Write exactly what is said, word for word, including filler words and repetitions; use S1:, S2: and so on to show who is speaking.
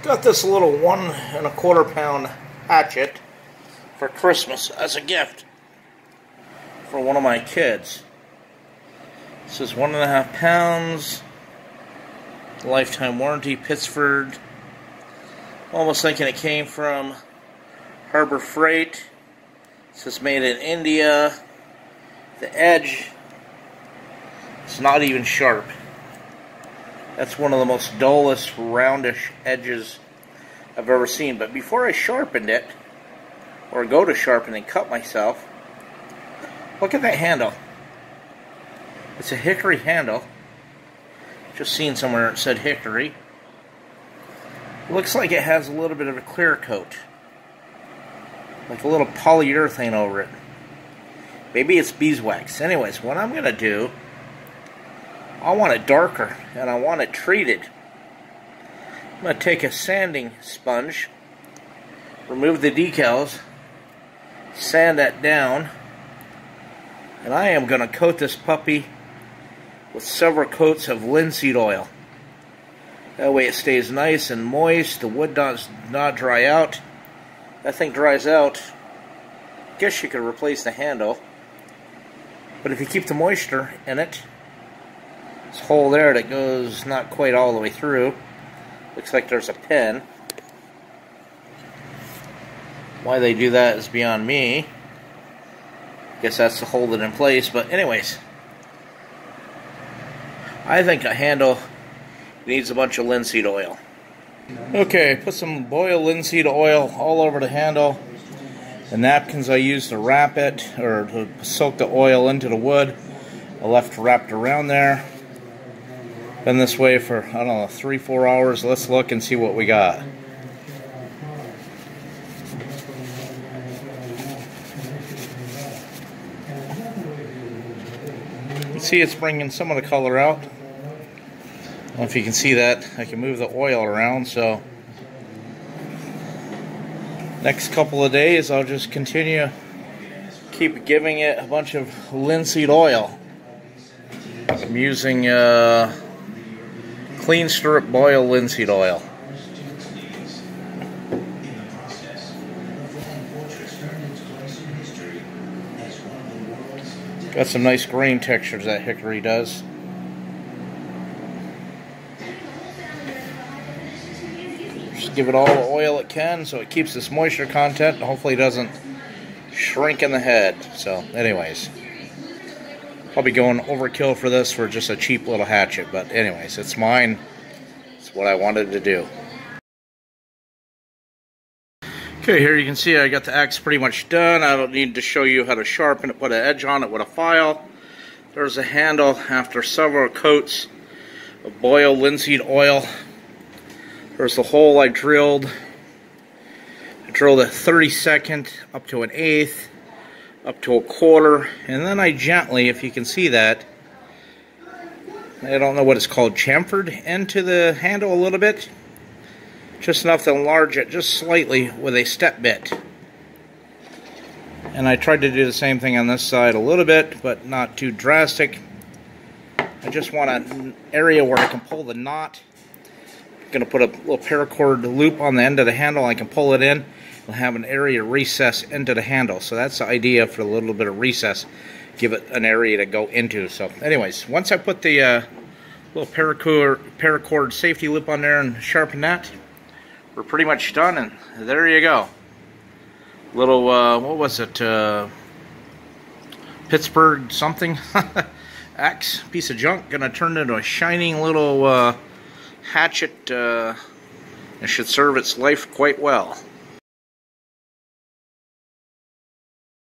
S1: Got this little one and a quarter pound hatchet for Christmas as a gift for one of my kids. This is one and a half pounds, lifetime warranty, Pittsford. Almost thinking it came from Harbor Freight. This is made in India. The edge is not even sharp. That's one of the most dullest, roundish edges I've ever seen. But before I sharpened it, or go to sharpen and cut myself, look at that handle. It's a hickory handle. Just seen somewhere it said hickory. It looks like it has a little bit of a clear coat, like a little polyurethane over it. Maybe it's beeswax. Anyways, what I'm going to do, I want it darker, and I want it treated. I'm going to take a sanding sponge, remove the decals, sand that down, and I am going to coat this puppy with several coats of linseed oil. That way it stays nice and moist, the wood does not dry out. That thing dries out, I guess you could replace the handle. But if you keep the moisture in it, this hole there that goes not quite all the way through, looks like there's a pin. Why they do that is beyond me. Guess that's to hold it in place, but anyways, I think a handle needs a bunch of linseed oil. Okay, put some boiled linseed oil all over the handle. The napkins I used to wrap it, or to soak the oil into the wood, I left wrapped around there. Been this way for, I don't know, three, four hours. Let's look and see what we got. You see it's bringing some of the color out. I don't know if you can see that. I can move the oil around, so next couple of days I'll just continue keep giving it a bunch of linseed oil. I'm using uh, clean strip boiled linseed oil. Got some nice grain textures that hickory does. Just give it all the oil it can so it keeps this moisture content and hopefully doesn't shrink in the head. So anyways, I'll be going overkill for this for just a cheap little hatchet, but anyways, it's mine. It's what I wanted to do. Okay, here you can see I got the axe pretty much done. I don't need to show you how to sharpen it, put an edge on it with a file. There's a handle after several coats of boiled linseed oil. There's the hole I drilled. I drilled a thirty-second up to an eighth, up to a quarter, and then I gently, if you can see that, I don't know what it's called, chamfered into the handle a little bit. Just enough to enlarge it just slightly with a step bit. And I tried to do the same thing on this side a little bit, but not too drastic. I just want an area where I can pull the knot. I'm going to put a little paracord loop on the end of the handle. I can pull it in and have an area recess into the handle. So that's the idea for a little bit of recess. Give it an area to go into. So anyways, once I put the uh, little paracord, paracord safety loop on there and sharpen that, we're pretty much done, and there you go. Little, uh, what was it, uh, Pittsburgh something? Axe, piece of junk, gonna turn into a shining little uh, hatchet. Uh, it should serve its life quite well.